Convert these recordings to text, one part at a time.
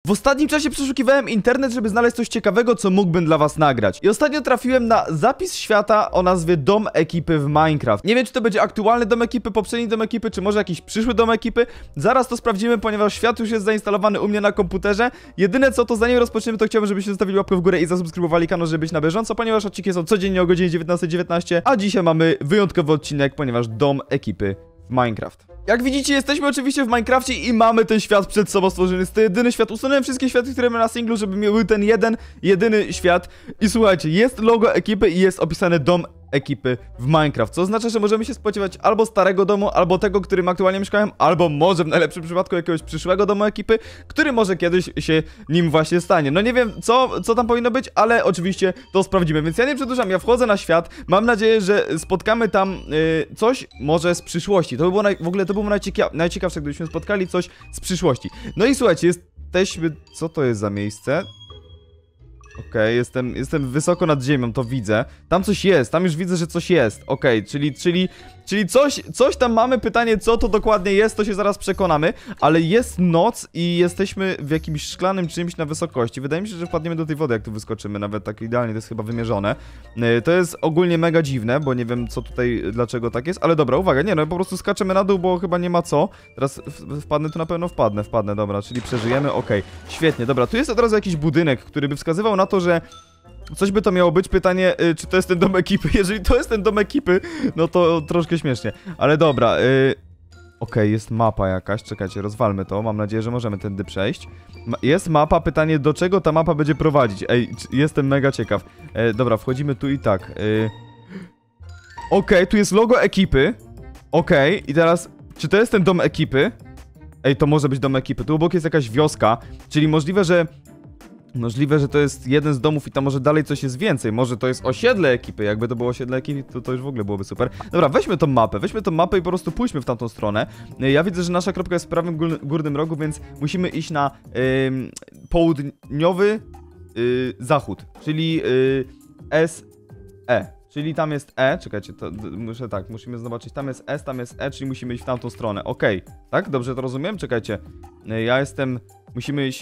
W ostatnim czasie przeszukiwałem internet, żeby znaleźć coś ciekawego, co mógłbym dla was nagrać. I ostatnio trafiłem na zapis świata o nazwie Dom Ekipy w Minecraft. Nie wiem, czy to będzie aktualny dom ekipy, poprzedni dom ekipy, czy może jakiś przyszły dom ekipy. Zaraz to sprawdzimy, ponieważ świat już jest zainstalowany u mnie na komputerze. Jedyne co, to zanim rozpoczniemy, to chciałbym, żebyście zostawili łapkę w górę i zasubskrybowali kanał, żeby być na bieżąco, ponieważ odcinki są codziennie o godzinie 19:19, a dzisiaj mamy wyjątkowy odcinek, ponieważ dom ekipy w Minecraft. Jak widzicie, jesteśmy oczywiście w Minecrafcie i mamy ten świat przed sobą stworzony. Jest to jedyny świat. Usunąłem wszystkie światy, które mamy na singlu, żeby był ten jedyny świat. I słuchajcie, jest logo ekipy i jest opisany dom ekipy w Minecraft, co oznacza, że możemy się spodziewać albo starego domu, albo tego, którym aktualnie mieszkałem, albo może w najlepszym przypadku jakiegoś przyszłego domu ekipy, który może kiedyś się nim właśnie stanie. No nie wiem, co tam powinno być, ale oczywiście to sprawdzimy, więc ja nie przedłużam, ja wchodzę na świat, mam nadzieję, że spotkamy tam coś może z przyszłości. To by było w ogóle to było najciekawsze, gdybyśmy spotkali coś z przyszłości. No i słuchajcie, jesteśmy... Co to jest za miejsce? Okej, jestem wysoko nad ziemią, to widzę. Tam coś jest, tam już widzę, że coś jest. Okej, czyli coś tam mamy. Pytanie, co to dokładnie jest, to się zaraz przekonamy. Ale jest noc i jesteśmy w jakimś szklanym czymś na wysokości. Wydaje mi się, że wpadniemy do tej wody, jak tu wyskoczymy. Nawet tak idealnie, to jest chyba wymierzone. To jest ogólnie mega dziwne, bo nie wiem, co tutaj, dlaczego tak jest. Ale dobra, uwaga, nie no, po prostu skaczemy na dół, bo chyba nie ma co. Teraz wpadnę tu na pewno, wpadnę, dobra, czyli przeżyjemy, okej. Świetnie, dobra, tu jest od razu jakiś budynek, który by wskazywał na to, że coś by to miało być. Pytanie, czy to jest ten dom ekipy? Jeżeli to jest ten dom ekipy, no to troszkę śmiesznie. Ale dobra, okej, jest mapa jakaś. Czekajcie, rozwalmy to. Mam nadzieję, że możemy tędy przejść. Jest mapa, pytanie, do czego ta mapa będzie prowadzić? Ej, jestem mega ciekaw. Dobra, wchodzimy tu i tak. Okej, tu jest logo ekipy. Okej, i teraz, czy to jest ten dom ekipy? Ej, to może być dom ekipy. Tu obok jest jakaś wioska, czyli możliwe, że to jest jeden z domów i tam może dalej coś jest więcej. Może to jest osiedle ekipy. Jakby to było osiedle ekipy, to już w ogóle byłoby super. Dobra, weźmy tą mapę i po prostu pójdźmy w tamtą stronę. Ja widzę, że nasza kropka jest w prawym górnym rogu, więc musimy iść na południowy zachód, czyli SE. Czyli tam jest E, czekajcie, to musimy zobaczyć, tam jest S, tam jest E, czyli musimy iść w tamtą stronę, okej. Tak? Dobrze to rozumiem? Czekajcie, musimy iść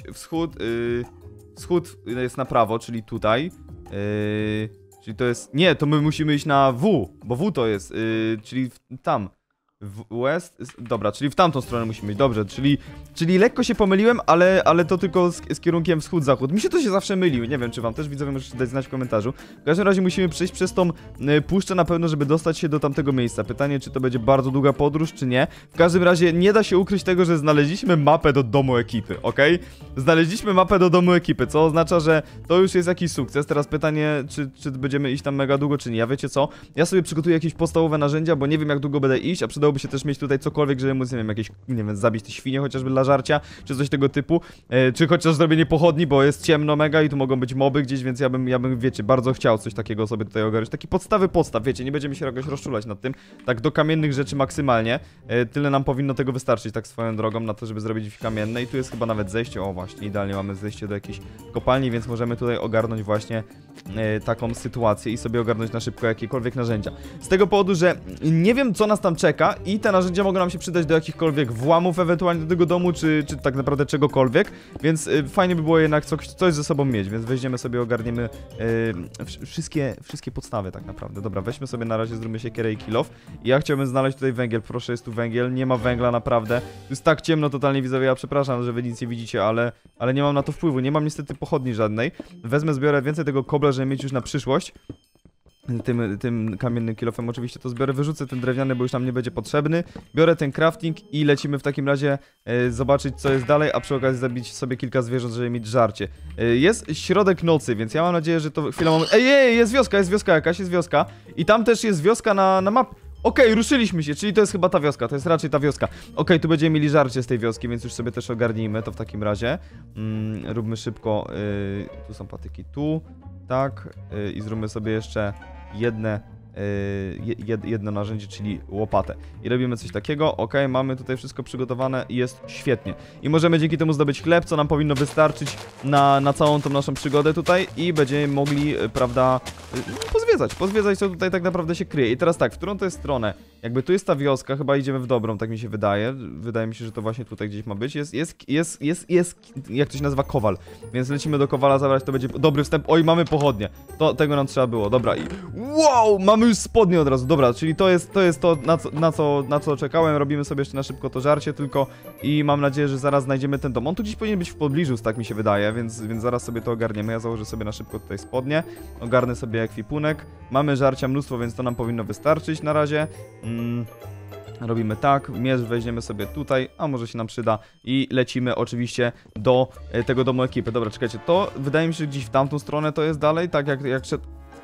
wschód jest na prawo, czyli tutaj, czyli to jest, nie, to my musimy iść na W, bo W to jest, czyli tam. West, dobra, czyli w tamtą stronę musimy iść, dobrze, czyli lekko się pomyliłem, ale to tylko z kierunkiem wschód-zachód. Mi się to zawsze myli, nie wiem, czy wam też widzowie możecie dać znać w komentarzu. W każdym razie musimy przejść przez tą puszczę na pewno, żeby dostać się do tamtego miejsca. Pytanie, czy to będzie bardzo długa podróż, czy nie. W każdym razie nie da się ukryć tego, że znaleźliśmy mapę do domu ekipy, okej? Znaleźliśmy mapę do domu ekipy, co oznacza, że to już jest jakiś sukces. Teraz pytanie, czy będziemy iść tam mega długo, czy nie. Ja wiecie co? Ja sobie przygotuję jakieś podstawowe narzędzia, bo nie wiem, jak długo będę iść, a przydałoby się też mieć tutaj cokolwiek, żeby móc, nie wiem, jakieś, nie wiem, zabić te świnie chociażby dla żarcia, czy coś tego typu, czy chociaż zrobienie pochodni, bo jest ciemno mega i tu mogą być moby gdzieś, więc ja bym, wiecie, bardzo chciał coś takiego sobie tutaj ogarnąć. Taki podstaw, wiecie, nie będziemy się jakoś rozczulać nad tym, tak do kamiennych rzeczy maksymalnie, tyle nam powinno tego wystarczyć, tak swoją drogą, na to, żeby zrobić kamienne i tu jest chyba nawet zejście, o właśnie, idealnie mamy zejście do jakiejś kopalni, więc możemy tutaj ogarnąć właśnie taką sytuację i sobie ogarnąć na szybko jakiekolwiek narzędzia. Z tego powodu, że nie wiem, co nas tam czeka i te narzędzia mogą nam się przydać do jakichkolwiek włamów ewentualnie do tego domu, czy tak naprawdę czegokolwiek, więc fajnie by było jednak coś ze sobą mieć, więc weźmiemy sobie, ogarniemy wszystkie podstawy tak naprawdę. Dobra, weźmy sobie na razie, zróbmy siekierę i kill off. I ja chciałbym znaleźć tutaj węgiel, proszę, jest tu węgiel, nie ma węgla naprawdę, tu jest tak ciemno totalnie, widzowie, ja przepraszam, że wy nic nie widzicie, ale nie mam na to wpływu, nie mam niestety pochodni żadnej. Zbiorę więcej tego kobla, żeby mieć już na przyszłość. Tym kamiennym kilofem oczywiście to zbiorę, wyrzucę ten drewniany, bo już nam nie będzie potrzebny. Biorę ten crafting i lecimy w takim razie zobaczyć, co jest dalej, a przy okazji zabić sobie kilka zwierząt, żeby mieć żarcie. Jest środek nocy, więc ja mam nadzieję, że to chwilę moment... Ej, jest wioska jakaś, jest wioska. I tam też jest wioska na mapie. Okej, ruszyliśmy się, czyli to jest chyba ta wioska, to jest raczej ta wioska. Okej, tu będziemy mieli żarcie z tej wioski, więc już sobie też ogarnijmy to w takim razie. Róbmy szybko, tu są patyki, tu, tak, i zróbmy sobie jeszcze jedno narzędzie, czyli łopatę. I robimy coś takiego, okej, mamy tutaj wszystko przygotowane i jest świetnie. I możemy dzięki temu zdobyć chleb, co nam powinno wystarczyć na całą tą naszą przygodę tutaj i będziemy mogli, prawda, pozwiedzać, co tutaj tak naprawdę się kryje. I teraz tak, w którą to jest stronę? Jakby tu jest ta wioska, chyba idziemy w dobrą, tak mi się wydaje. Wydaje mi się, że to właśnie tutaj gdzieś ma być. Jest, jak to się nazywa, kowal. Więc lecimy do kowala zabrać, to będzie dobry wstęp. Oj, mamy pochodnie. Tego nam trzeba było, dobra. I wow, mamy już spodnie od razu, dobra, czyli to jest to, na co czekałem. Robimy sobie jeszcze na szybko to żarcie tylko i mam nadzieję, że zaraz znajdziemy ten dom. On tu gdzieś powinien być w pobliżu, tak mi się wydaje, więc zaraz sobie to ogarniemy. Ja założę sobie na szybko tutaj spodnie, ogarnę sobie ekwipunek. Mamy żarcia mnóstwo, więc to nam powinno wystarczyć na razie. Robimy tak, miecz weźmiemy sobie tutaj, a może się nam przyda i lecimy oczywiście do tego domu ekipy. Dobra, czekajcie, to wydaje mi się, że gdzieś w tamtą stronę to jest dalej, tak jak szedł.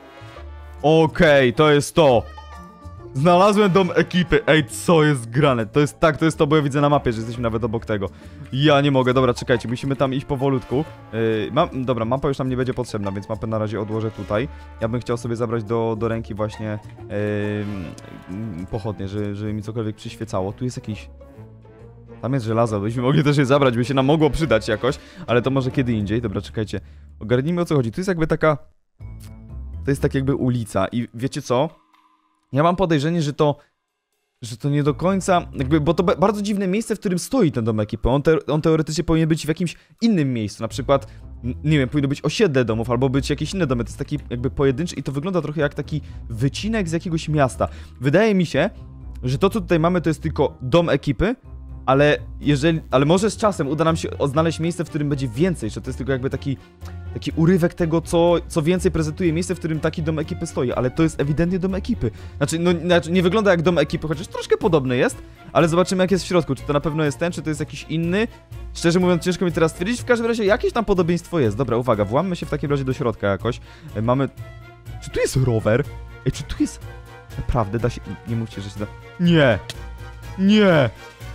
Okej, to jest to. Znalazłem dom ekipy. Ej, co jest grane? To jest to, bo ja widzę na mapie, że jesteśmy nawet obok tego. Ja nie mogę, dobra, czekajcie, musimy tam iść powolutku. Dobra, mapa już nam nie będzie potrzebna, więc mapę na razie odłożę tutaj. Ja bym chciał sobie zabrać do ręki właśnie pochodnie, żeby mi cokolwiek przyświecało. Tu jest jakiś... Tam jest żelazo, byśmy mogli też je zabrać, by się nam mogło przydać jakoś, ale to może kiedy indziej. Dobra, czekajcie. Ogarnijmy, o co chodzi. Tu jest jakby taka... To jest tak jakby ulica i wiecie co? Ja mam podejrzenie, że to nie do końca, jakby, bo to bardzo dziwne miejsce, w którym stoi ten dom ekipy. On teoretycznie powinien być w jakimś innym miejscu, na przykład, nie wiem, powinno być osiedle domów, albo być jakieś inne domy. To jest taki jakby pojedynczy i to wygląda trochę jak taki wycinek z jakiegoś miasta. Wydaje mi się, że to, co tutaj mamy, to jest tylko dom ekipy, ale może z czasem uda nam się znaleźć miejsce, w którym będzie więcej, że to jest tylko jakby taki urywek tego, co więcej prezentuje miejsce, w którym taki dom ekipy stoi, ale to jest ewidentnie dom ekipy. Znaczy, nie wygląda jak dom ekipy, chociaż troszkę podobny jest, ale zobaczymy, jak jest w środku, czy to na pewno jest ten, czy to jest jakiś inny. Szczerze mówiąc, ciężko mi teraz stwierdzić, w każdym razie jakieś tam podobieństwo jest. Dobra, uwaga, włammy się w takim razie do środka jakoś. Mamy... Czy tu jest rower? Ej, czy tu jest... Naprawdę, da się... Nie mówcie, że się da... Nie! Nie!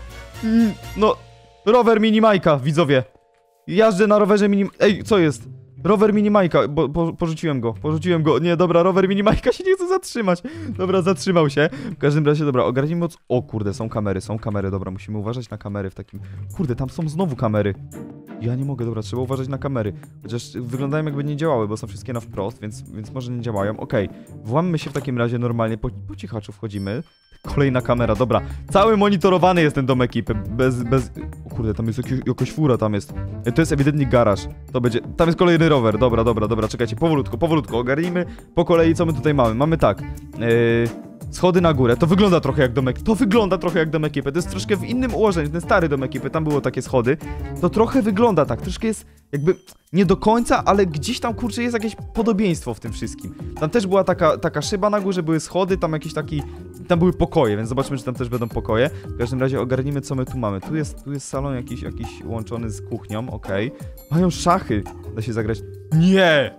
No... Rower mini Majka, widzowie. Jażdżę na rowerze mini... Ej, co jest? Rower mini Majka, porzuciłem go. Nie, dobra, rower mini Majka się nie chce zatrzymać. Dobra, zatrzymał się. W każdym razie, dobra, ogarnijmy moc... O kurde, są kamery, dobra, musimy uważać na kamery w takim... Kurde, tam są znowu kamery. Ja nie mogę, dobra, trzeba uważać na kamery. Chociaż wyglądają jakby nie działały, bo są wszystkie na wprost, więc może nie działają. Okej, włammy się w takim razie normalnie, po cichaczu wchodzimy. Kolejna kamera, dobra. Cały monitorowany jest ten dom ekipy, bez... O kurde, tam jest jakaś fura, tam jest. To jest ewidentnie garaż. To będzie... Tam jest kolejny rower, dobra, czekajcie, powolutku, ogarnijmy po kolei, co my tutaj mamy. Mamy tak, schody na górę, to wygląda trochę jak dom ekipy, to jest troszkę w innym ułożeniu, ten stary dom ekipy, tam było takie schody. To trochę wygląda tak, troszkę jest jakby nie do końca, ale gdzieś tam, kurczę, jest jakieś podobieństwo w tym wszystkim. Tam też była taka szyba na górze, były schody, tam tam były pokoje, więc zobaczmy, czy tam też będą pokoje. W każdym razie ogarnijmy, co my tu mamy. Tu jest salon jakiś łączony z kuchnią, okej. Mają szachy, da się zagrać... Nie!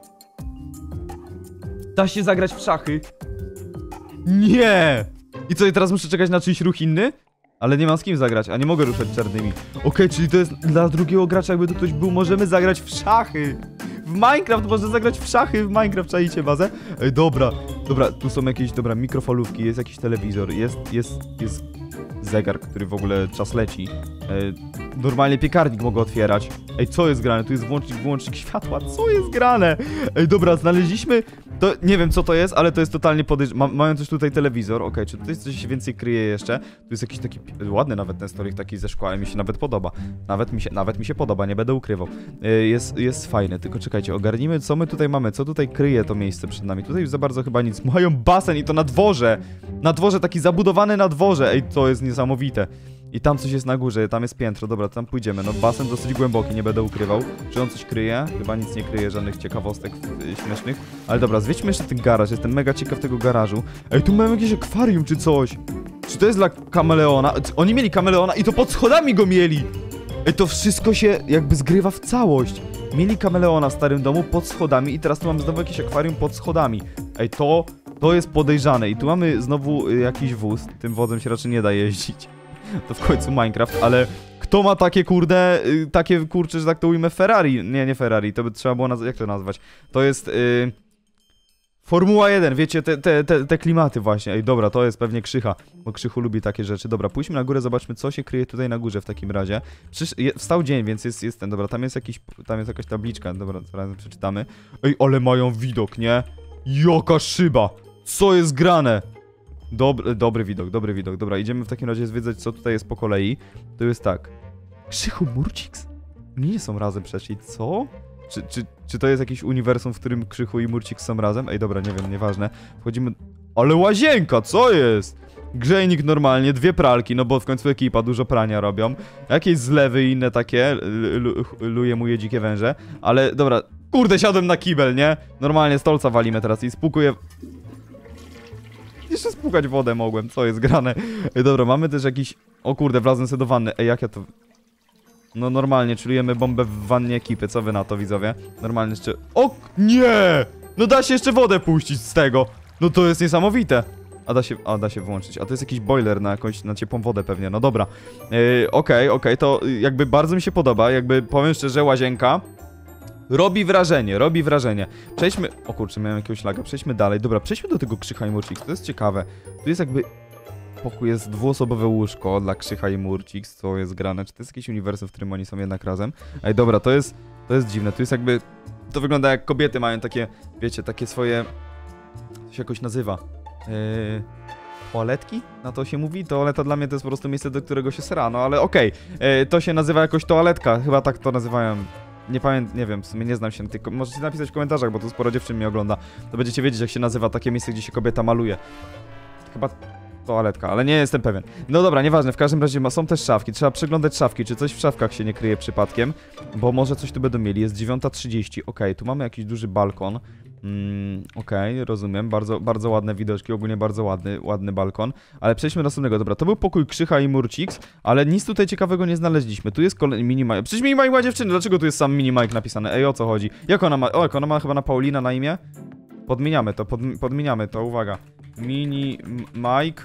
Da się zagrać w szachy? Nie! I co, i teraz muszę czekać na czyjś ruch inny? Ale nie mam z kim zagrać, a nie mogę ruszać czarnymi. Okej, czyli to jest dla drugiego gracza, jakby tu ktoś był, możemy zagrać w szachy. W Minecraft można zagrać w szachy, w Minecraft, czaicie bazę? Ej, dobra, tu są jakieś, mikrofalówki, jest jakiś telewizor, jest zegar, który w ogóle czas leci. Normalnie piekarnik mogę otwierać. Ej, co jest grane? Tu jest wyłącznik światła, co jest grane? Ej, dobra, znaleźliśmy... To nie wiem, co to jest, ale to jest totalnie podejrzane. Mają też tutaj telewizor, okej, czy tutaj coś więcej kryje jeszcze? Tu jest jakiś taki... Ładny nawet ten stolik taki ze szkła, mi się nawet podoba. Nawet mi się podoba, nie będę ukrywał. Jest fajny, tylko czekajcie, ogarnijmy, co my tutaj mamy, co tutaj kryje to miejsce przed nami. Tutaj już za bardzo chyba nic. Mają basen i to na dworze! Na dworze, taki zabudowany na dworze! Ej, to jest niesamowite. I tam coś jest na górze, tam jest piętro, dobra, tam pójdziemy. No basen dosyć głęboki, nie będę ukrywał. Czy on coś kryje? Chyba nic nie kryje, żadnych ciekawostek śmiesznych. Ale dobra, zwiedźmy jeszcze ten garaż, jestem mega ciekaw tego garażu. Ej, tu mamy jakieś akwarium czy coś. Czy to jest dla kameleona? Oni mieli kameleona i to pod schodami go mieli. Ej, to wszystko się jakby zgrywa w całość. Mieli kameleona w starym domu pod schodami i teraz tu mamy znowu jakieś akwarium pod schodami. Ej, to jest podejrzane. I tu mamy znowu jakiś wóz. Tym wozem się raczej nie da jeździć. To w końcu Minecraft, ale kto ma takie kurde, kurcze, że tak to ujmę, Ferrari? Nie Ferrari, to by trzeba było jak to nazwać? To jest Formuła 1, wiecie, te klimaty właśnie. Ej, dobra, to jest pewnie Krzycha, bo Krzychu lubi takie rzeczy. Dobra, pójdźmy na górę, zobaczmy, co się kryje tutaj na górze w takim razie. Wstał dzień, więc jest ten, dobra, tam jest jakaś tabliczka, dobra, zaraz przeczytamy. Ej, ale mają widok, nie? Jaka szyba! Co jest grane? Dobry widok, dobry widok. Dobra, idziemy w takim razie zwiedzać, co tutaj jest po kolei. To jest tak. Krzychu Murciks? Nie są razem przecież. Co? Czy to jest jakiś uniwersum, w którym Krzychu i Murcik są razem? Ej, dobra, nie wiem, nieważne. Wchodzimy... Ale łazienka, co jest? Grzejnik normalnie, 2 pralki, no bo w końcu ekipa dużo prania robią. Jakieś zlewy i inne takie, luje mu je dzikie węże. Ale dobra, kurde, siadłem na kibel, nie? Normalnie stolca walimy teraz i spukuję... Jeszcze spłukać wodę mogłem, co jest grane? Ej, dobra, mamy też jakiś... O kurde, wlazłem sobie do wanny. Ej, jak ja to... No normalnie, czujemy bombę w wannie ekipy, co wy na to, widzowie? Normalnie jeszcze... O, nie! No da się jeszcze wodę puścić z tego! No to jest niesamowite! Da się wyłączyć. A to jest jakiś boiler na jakąś, na ciepłą wodę pewnie, no dobra. Okej, to jakby bardzo mi się podoba, jakby powiem szczerze, łazienka robi wrażenie. Przejdźmy... O kurczę, miałem jakiegoś laga, przejdźmy dalej. Dobra, przejdźmy do tego Krzycha i Murciks, to jest ciekawe. Tu jest jakby... Pokój jest 2-osobowe łóżko dla Krzycha i Murciks, co jest grane. Czy to jest jakiś uniwersum, w którym oni są jednak razem? Ej, dobra, to jest dziwne, tu jest jakby... To wygląda jak kobiety mają takie, wiecie, takie swoje... To się jakoś nazywa. Toaletki? Na to się mówi? Toaleta dla mnie to jest po prostu miejsce, do którego się sra, no ale okej. To się nazywa jakoś toaletka, chyba tak to nazywają. Nie wiem, w sumie nie znam się na tych... Możecie napisać w komentarzach, bo tu sporo dziewczyn mnie ogląda. To będziecie wiedzieć, jak się nazywa takie miejsce, gdzie się kobieta maluje. Chyba... toaletka, ale nie jestem pewien. No dobra, nieważne, w każdym razie są też szafki. Trzeba przeglądać szafki, czy coś w szafkach się nie kryje przypadkiem, bo może coś tu będą mieli. Jest 9:30, okej, tu mamy jakiś duży balkon. Okej, rozumiem, bardzo ładne widoczki, ogólnie bardzo ładny balkon. Ale przejdźmy do następnego, dobra, to był pokój Krzycha i Murciks, ale nic tutaj ciekawego nie znaleźliśmy. Tu jest kolejny Mini-Mike. Przecież Mini-Mike ma dziewczyny, dlaczego tu jest sam Mini-Mike napisane? Ej, o co chodzi? Jak ona ma? O, jak ona ma chyba na Paulina na imię? Podmieniamy to, uwaga. Mini-Mike.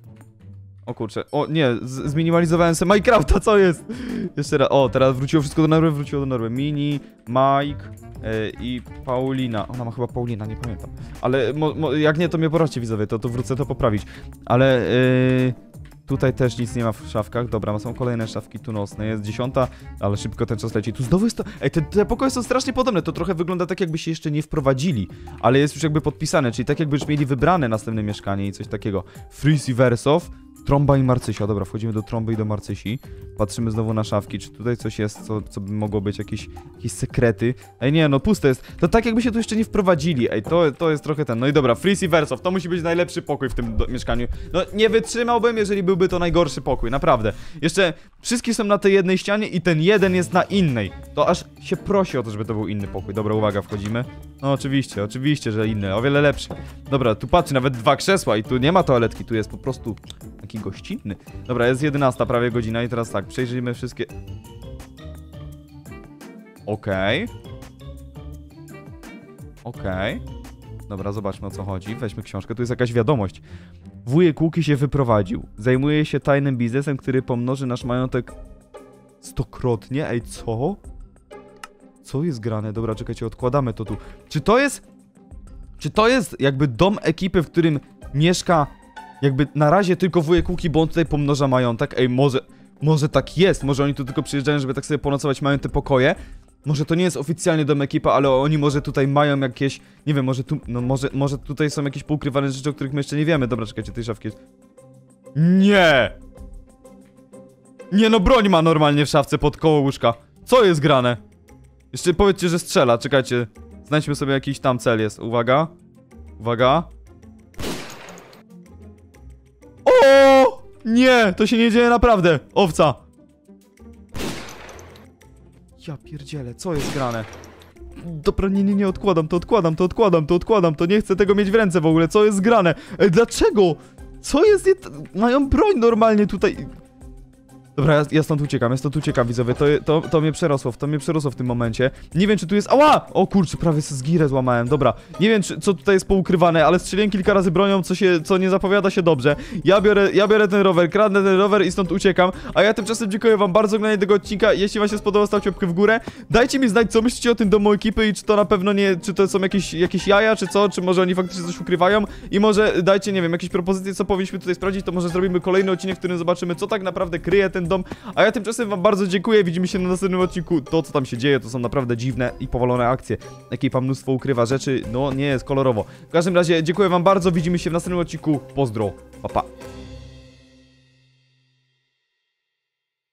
O kurczę, o nie, zminimalizowałem sobie Minecrafta, co jest? Jeszcze raz, o, teraz wróciło wszystko do normy, Mini, Mike i Paulina. Ona ma chyba Paulina, nie pamiętam. Ale jak nie, to mnie poradźcie, widzowie, to wrócę to poprawić. Ale tutaj też nic nie ma w szafkach, dobra, są kolejne szafki tu nocne, jest 10, ale szybko ten czas leci. Tu znowu jest to... Ej, te pokoje są strasznie podobne, to trochę wygląda tak, jakby się jeszcze nie wprowadzili, ale jest już jakby podpisane, czyli tak jakby już mieli wybrane następne mieszkanie i coś takiego. Freeze i Wersow. Trąba i Marcysia. Dobra, wchodzimy do Trąby i do Marcysi. Patrzymy znowu na szafki. Czy tutaj coś jest, co by mogło być, jakieś sekrety? Ej, nie, no puste jest. To tak jakby się tu jeszcze nie wprowadzili. Ej, to jest trochę ten. No i dobra, Freeze i Wersow. To musi być najlepszy pokój w tym mieszkaniu. No, nie wytrzymałbym, jeżeli byłby to najgorszy pokój. Naprawdę. Jeszcze wszystkie są na tej jednej ścianie i ten jeden jest na innej. To aż się prosi o to, żeby to był inny pokój. Dobra, uwaga, wchodzimy. No oczywiście, że inny. O wiele lepszy. Dobra, tu patrzcie, nawet 2 krzesła i tu nie ma toaletki. Tu jest po prostu... taki gościnny. Dobra, jest 11, prawie godzina i teraz tak, przejrzyjmy wszystkie... Okej. Dobra, zobaczmy, o co chodzi. Weźmy książkę, tu jest jakaś wiadomość. Wujek Łuki się wyprowadził. Zajmuje się tajnym biznesem, który pomnoży nasz majątek 100-krotnie. Ej, co? Co jest grane? Dobra, czekajcie, odkładamy to tu. Czy to jest jakby dom ekipy, w którym mieszka jakby na razie tylko wujek Łuki, bo on tutaj pomnoża majątek? Ej, może tak jest, może oni tu tylko przyjeżdżają, żeby tak sobie ponocować, mają te pokoje. Może to nie jest oficjalnie dom ekipa, ale oni może tutaj mają jakieś, nie wiem, może tu, no może tutaj są jakieś poukrywane rzeczy, o których my jeszcze nie wiemy. Dobra, czekajcie, tej szafki jest... Nie! Nie, no broń ma normalnie w szafce pod koło łóżka. Co jest grane? Jeszcze powiedzcie, że strzela, czekajcie. Znajdźmy sobie jakiś tam cel jest, uwaga. O! Nie, to się nie dzieje naprawdę, owca. Ja pierdzielę, co jest grane? Dobra, nie, odkładam to, nie chcę tego mieć w ręce w ogóle, co jest grane? Ej, dlaczego? Co jest, mają broń normalnie tutaj. Dobra, ja stąd uciekam, widzowie, to mnie przerosło w tym momencie. Nie wiem, czy tu jest... Ała! O kurczę, prawie sobie zgirę złamałem, dobra. Nie wiem, co tutaj jest poukrywane, ale strzeliłem kilka razy bronią, co nie zapowiada się dobrze. Ja biorę ten rower, kradnę ten rower i stąd uciekam. A ja tymczasem dziękuję wam bardzo za oglądanie tego odcinka. Jeśli wam się spodobał, stawcie łapkę w górę. Dajcie mi znać, co myślicie o tym domu ekipy i czy to na pewno nie... Czy to są jakieś jaja, czy co? Czy może oni faktycznie coś ukrywają? I może dajcie, nie wiem, jakieś propozycje, co powinniśmy tutaj sprawdzić, to może zrobimy kolejny odcinek, w którym zobaczymy, co tak naprawdę kryje ten ten dom. A ja tymczasem wam bardzo dziękuję, widzimy się na następnym odcinku. To, co tam się dzieje, to są naprawdę dziwne i powalone akcje. Ekipa mnóstwo ukrywa rzeczy, no nie jest kolorowo. W każdym razie dziękuję wam bardzo, widzimy się w następnym odcinku. Pozdro, pa pa.